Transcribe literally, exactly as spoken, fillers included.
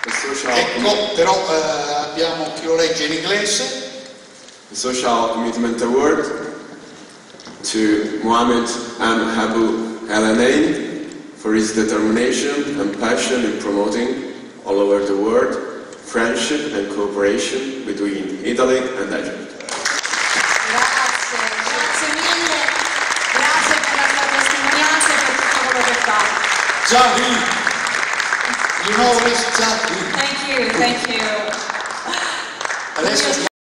Ecco, però eh, abbiamo chi lo legge in inglese. The Social Commitment Award to Mohamed M. Abu El-Enain for his determination and passion in promoting all over the world friendship and cooperation between Italy and Egypt. Grazie, grazie mille, grazie per la sua testimonianza e per tutto quello che fa. Zahid, you know this Zahid. Thank you, thank you. Adesso